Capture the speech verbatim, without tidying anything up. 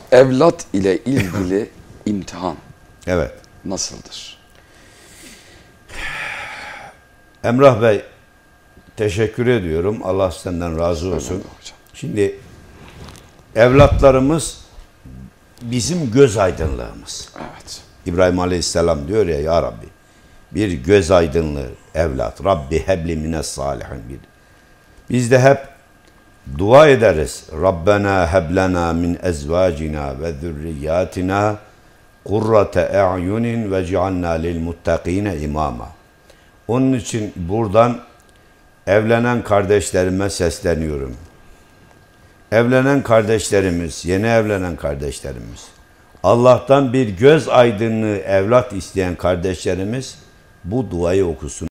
evlat ile ilgili imtihan Evet. nasıldır? Emrah Bey, teşekkür ediyorum. Allah senden razı olsun. Öyle hocam. Şimdi evlatlarımız bizim göz aydınlığımız. Evet. İbrahim Aleyhisselam diyor ya, ya Rabbi bir göz aydınlığı evlat. Rabbi hebli mines salihin. Bir. Biz de hep dua ederiz. Rabbena heblena min ezvacina ve zürriyatina kurrate a'yunin ve cealna lil muttakine imama. Onun için buradan evlenen kardeşlerime sesleniyorum. Evlenen kardeşlerimiz, yeni evlenen kardeşlerimiz, Allah'tan bir göz aydınlığı evlat isteyen kardeşlerimiz bu duayı okusun.